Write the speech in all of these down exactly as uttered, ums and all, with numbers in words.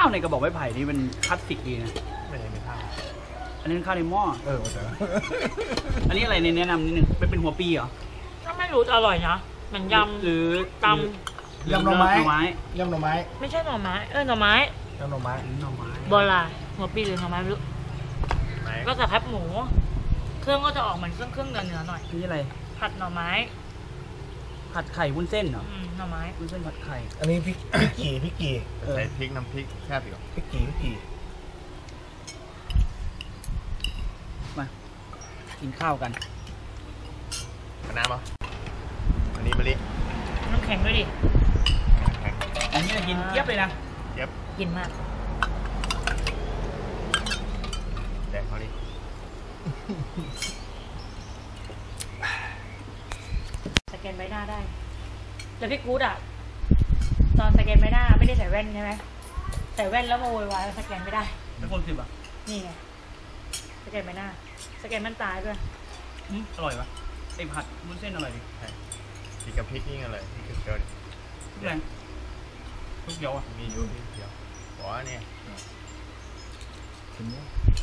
าวในกระบอกไม้ไผ่นี่มันคลาสสิกดีนะไม่ใช่ไม่ข้าวอันนี้ข้าวในหม้อเออแต่อันนี้อะไรแนะนำนิดนึงเป็นเป็นหัวปีเหรอก็ไม่รู้อร่อยนะเหมือนยำหรือตำยำหน่อไม้ยำหน่อไม้ไม่ใช่หน่อไม้เออหน่อไม้ยำหน่อไม้หน่อไม้โบราณหัวปีหรือหน่อไม้ไม่รู้ก็จะแคบหมูเครื่องก็จะออกเหมือนเครื่องเครื่องเนื้อเนื้อหน่อยนี่อะไรผัดหน่อไม้ผัดไข่วุ้นเส้นเหรอหน่อไม้วุ้นเส้นผัดไข่อันนี้พริกพริกกี่พริกกี่ใส่พริกน้ำพริกแค่ปีกพริกกี่พริกกี่มากินข้าวกันน้ำปะอันนี้มะลิน้ำแข็งด้วยดิอันนี้กินเจี๊ยบเลยนะเจี๊ยบกินมากแดกเขาดิสแกนใบหน้าได้แต่พี่กู๊ดอะตอนสแกนใบหน้าไม่ได้ใส่แว่นใช่ไหมใส่แว่นแล้วมาโวยวายสแกนไม่ได้เป็นคนสิบอ่ะนี่ไงสแกนใบหน้าสแกนมันตายด้วยอร่อยปะไอผัดวุ้นเส้นอร่อยดิใช่พริกกับพริกนี่อะไรพริกกับเกลือทุกแรงทุกเดียวอ่ะมีอยู่พริกเดียวหัวเนี่ยถึง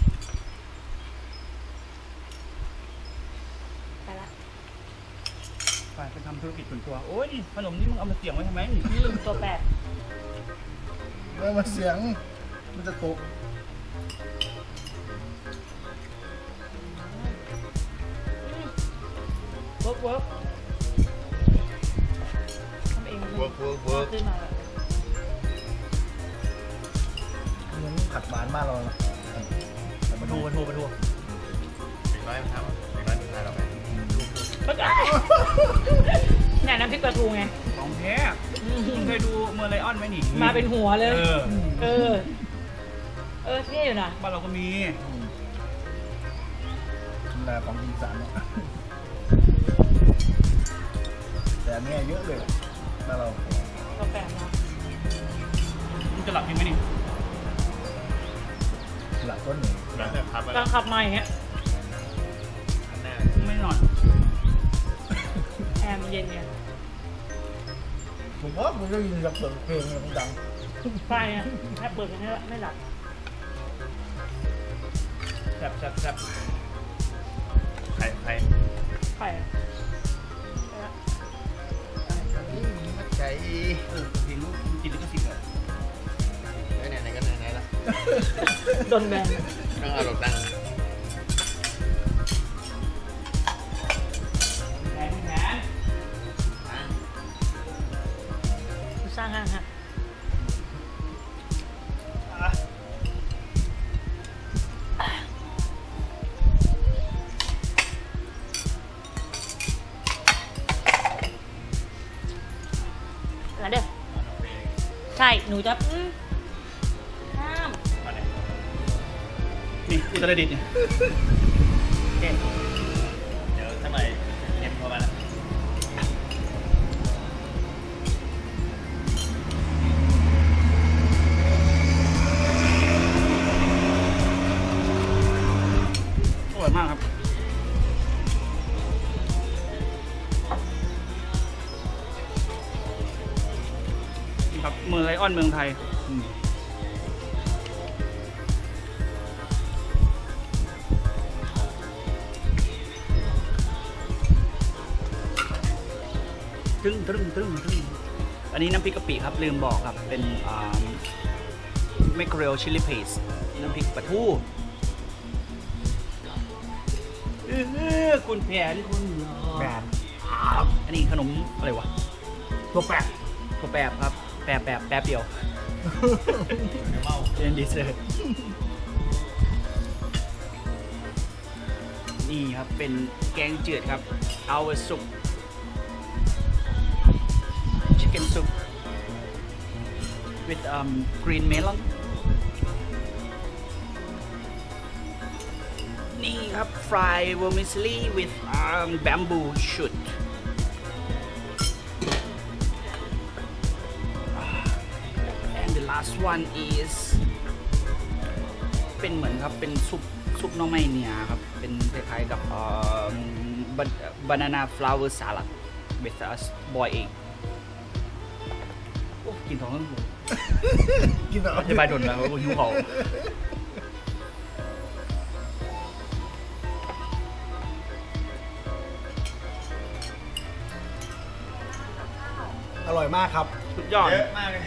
ไปละไปไปทำธุรกิจส่วนตัวโอ้ยขนมนี่มึงเอามาเสี่ยงไว้ทำไมลืมตัวแปดเมื่อมาเสียงมันจะตกเวิร์กเวิร์กทำเองเวิร์กเวิร์กเวิร์กขึ้นมามันผัดหวานมากเลยปลาทูปลาทูปลาทูเด็กน้อยมันทำเด็กน้อยมันทำเราไปเนี่ยน้ำพริกปลาทูไงของแท้เคยดูเมอร์ไลออนไหมนี่มาเป็นหัวเลยเออเออเออที่อยู่นะบ้านเราก็มีแต่ของอีสานเนี่ยแต่เนี่ยเยอะเลยบ้านเราตัวแปดนะมันจะหลับยังไงนี่หลับต้นหนึ่งหลังจากพับกลางขับมาอย่างเงี้ยไม่นอนแอร์มันเย็นไงผมว่าผมได้ยินกับเสียงเพลงมันดังไฟอ่ะแค่เปิดกันไม่ไม่หลับแซ่บแซ่บแซ่บไข่ไข่ไข่มัดใจเออเพลงลูกกินแล้วก็สิบเลยไหนไหนก็ไหนไหนละโดนแบนต้องเอาหลบดังแผนแผนสร้างห้างฮะเด้อใช่หนูจะห้ามนี่อุตรดิตถ์เนี่ยเดี๋ยวทำไมเก็บเข้ามาแล้วอร่อยมากครับครับเมืองไลออนเมืองไทยตึ้งตึ้งตึ้งตึ้งอันนี้น้ำพริกกะปิครับลืมบอกครับเป็นแมคเคอเรลชิลลี่เพสน้ำพริกปลาทูเออคุณแผนคุณแปดอันนี้ขนมอะไรวะตัวแปดตัวแปบครับแปบแปบแปบเดียวเป็นดีเซอร์นี่ครับเป็นแกงจืดครับเอาซุปชิคเก้นซุป with um green melon นี่ครับ fry vermicelli with um bamboo shoot last one is เป็นเหมือนครับเป็นซุปซุปน้องไม้เนี่ยครับเป็นคล้ายๆกับบานาน่าฟลาวเวอร์สลัด with a boiled egg โอ้กินท้องทั้งหมดกินแบบอธิบายโดนแล้วว่าหิวเขาอร่อยมากครับสุดยอดเยอะมากเลย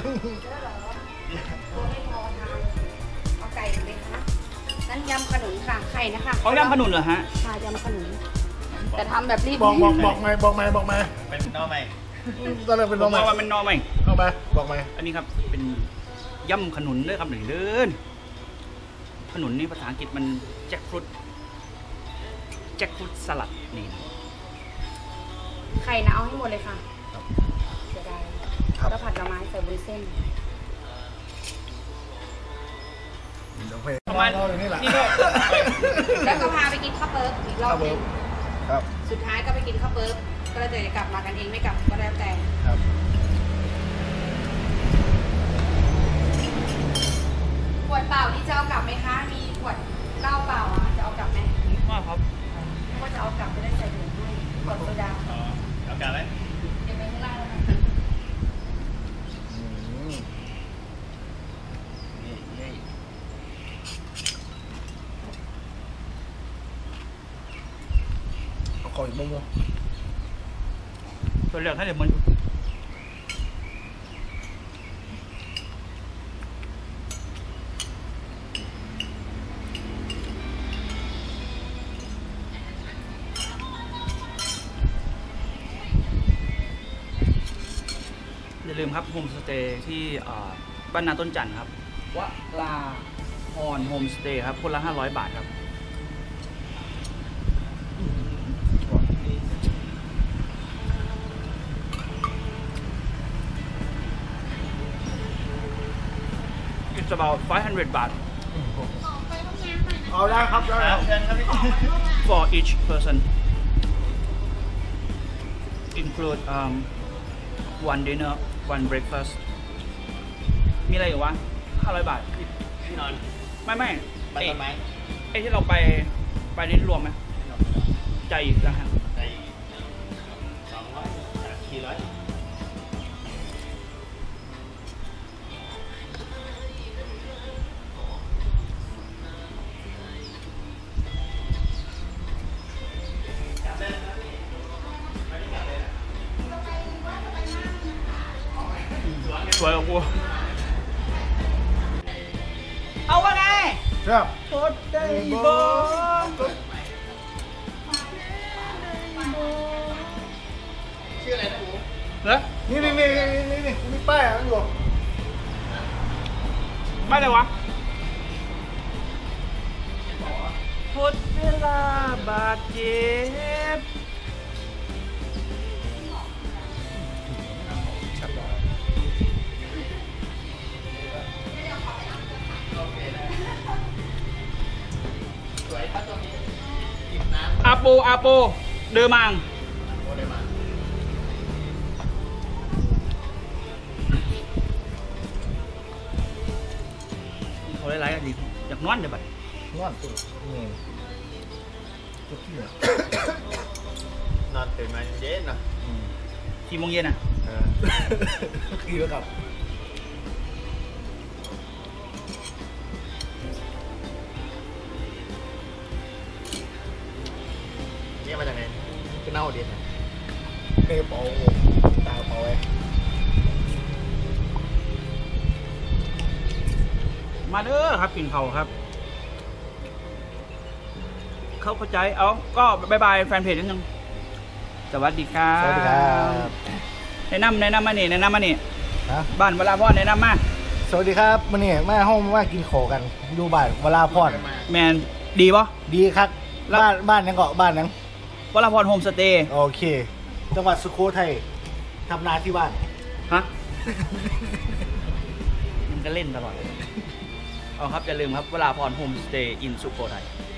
เอาไก่เลยคะนั่นยำขนุนค่ะ ไข่นะคะเขาย่ำขนุนเหรอฮะค่ะยำขนุน แต่ทำแบบรีบบอกบอกบอกไหมบอกไหมบอกไหมเป็นน้องใหม่ตอนแรกเป็นผน้อมงไหมว่ามันเป็นนอไหมเอาไหมบอกไหมอันนี้ครับเป็นย่ำขนุนด้วยครับหนึ่งเดินขนุนนี่ภาษาอังกฤษมันแจ็คฟรุตแจ็คฟรุตสลัดนี่ไข่นะเอาให้หมดเลยค่ะเสียดายแล้วผัดกระไม้ใส่บุญเส้นเดี๋ยวไปประมาณเราอย่างนี้แหละนี่ก็แล้วก็พาไปกินข้าวเปิ๊บอีกรอบหนึงครับสุดท้ายก็ไปกินข้าวเปิ๊บก็เลยจะกลับมากันเองไม่กลับก็แล้วแต่ครับขวดเปล่านี่จะเอากลับไหมคะ มีขวดเหล้าเปล่าอ่ะจะเอากลับไหมว่าครับถ้าจะเอากลับจะได้ใส่ถุงให้ขวดโซดาอ๋อเอาการไหมเก็บไว้ข้างล่างแล้วนะอืมเอาขออีกบ้างมั้ยตัวเลือกให้เดี๋ยวมันอย่าลืมครับโฮมสเตย์ที่อ่าบ้านนาต้นจันทร์ครับวะลาพรโฮมสเตย์ครับคนละห้าร้อยบาทครับ It's about five hundred baht เอาได้ครับได้ครับเชิญครับพี่ for each person include um one dinner one breakfast มีอะไรอยู่วะห้าร้อยบาทที่นอนไม่ไม่บ้านไอ้ต้นไม้ไอ้ที่เราไปไปนี่รวมไหมใจอีกแล้วฮะใจสองร้อยสามสี่ร้อยสวยกว่ากูเอาวะไงครับโคตรได้บอชื่ออะไรนะหมูเหรอนี่นี่นี่นี่นี่นี่มีป้ายอ่ะอยู่ไม่เลยวะทดเวลาบาดเจ็บอาโปอาโปเดอมังโมเดลมาเขาไล่ๆกันดีอยากนอนเดี๋ยวบัดนอนตัวนี่ตัวที่อ่ะนอนตื่นมาเย็นเนาะกี่โมงเย็นอ่ะเออคือแล้วครับนี่มาจากไหนคือเน่าดีนะในกระเป๋าตากระเป๋าไว้มาเด้อครับกินเขาครับ เขาเข้าใจเอาก็บายบายแฟนเพจนิดนึงสวัสดีครับสวัสดีครับแนะนำแนะนำมานี่แนะนำมานี่ฮะบ้านเวลาพ่อแนะนำมาสวัสดีครับมันนี่มาห้องมากินโขกันดูบ้านเวลาพรแมนดีปะดีครับแล้วบ้านบ้านยังเกาะบ้านยังเวลาพรโฮมสเตย์โอเคจังหวัดสุโขทัยทำนาที่บ้านฮะ มันก็เล่นตลอดเอาครับอย่าลืมครับเวลาพรโฮมสเตย์อินสุโขทัย